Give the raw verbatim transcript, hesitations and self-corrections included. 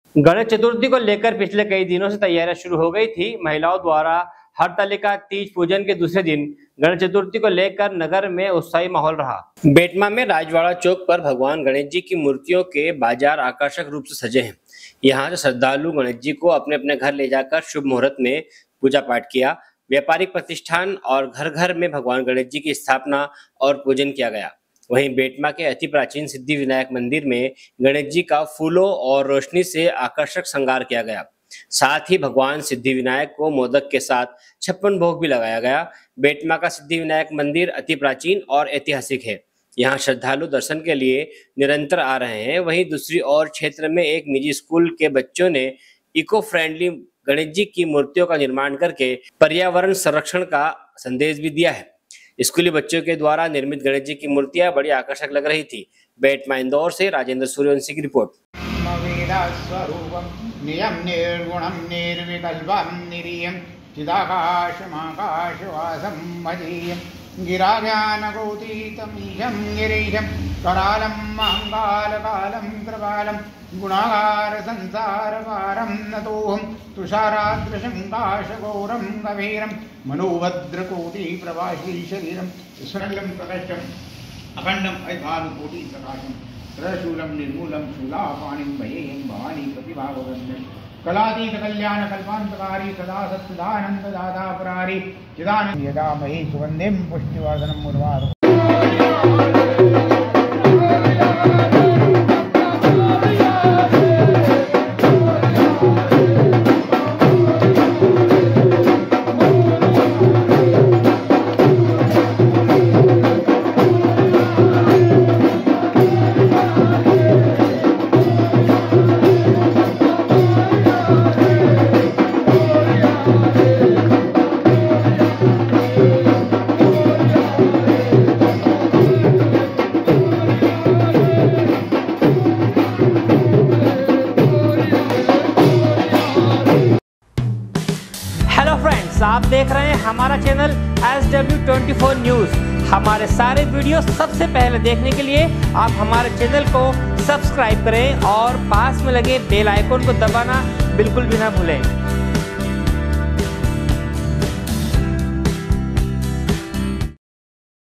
गणेश चतुर्थी को लेकर पिछले कई दिनों से तैयारियां शुरू हो गई थी। महिलाओं द्वारा हरतालिका तीज पूजन के दूसरे दिन गणेश चतुर्थी को लेकर नगर में उत्साही माहौल रहा। बेटमा में राजवाड़ा चौक पर भगवान गणेश जी की मूर्तियों के बाजार आकर्षक रूप से सजे हैं। यहाँ से श्रद्धालु गणेश जी को अपने अपने घर ले जाकर शुभ मुहूर्त में पूजा पाठ किया। व्यापारिक प्रतिष्ठान और घर घर में भगवान गणेश जी की स्थापना और पूजन किया गया। वहीं बेटमा के अति प्राचीन सिद्धि विनायक मंदिर में गणेश जी का फूलों और रोशनी से आकर्षक श्रृंगार किया गया। साथ ही भगवान सिद्धि विनायक को मोदक के साथ छप्पन भोग भी लगाया गया। बेटमा का सिद्धि विनायक मंदिर अति प्राचीन और ऐतिहासिक है। यहाँ श्रद्धालु दर्शन के लिए निरंतर आ रहे हैं। वहीं दूसरी ओर क्षेत्र में एक निजी स्कूल के बच्चों ने इको फ्रेंडली गणेश जी की मूर्तियों का निर्माण करके पर्यावरण संरक्षण का संदेश भी दिया है। स्कूली बच्चों के द्वारा निर्मित गणेश जी की मूर्तियां बड़ी आकर्षक लग रही थी। बेटमा इंदौर से राजेंद्र सूर्यवंशी की रिपोर्ट। नियम निर्गुणम निर्विकल्पम निरीयम चिदाकाशमाकाशवासम मदीयम गिराज्ञानगोतीतमीशं गिरीशं करालं महङ्कालकालं कृपालं गुणागार संसारकारं नतोऽहं तुषाराद्रशङ्काशगौरं गभीरं मनोभद्रकोटि प्रभाषी शरीरं स्वरलं प्रकष्टम् अखण्डम् अभानुकोटिप्रकाशं सरशूलं निर्मूलं शूलापाणिं भयेयं भवानी प्रतिभावगम्यं कलातीत कल्याण कल्पांतकारी सदा सत्सदानंद दादा पुरारी चिदानंद यदा मही सुगंधिम पुष्टिवर्धनम उर्वारुकम्। हेलो फ्रेंड्स, आप देख रहे हैं हमारा channel S W twenty four news. हमारे सारे वीडियो सबसे पहले देखने के लिए आप हमारे चैनल को सब्सक्राइब करें और पास में लगे बेल आइकन को दबाना बिल्कुल भी ना भूलें।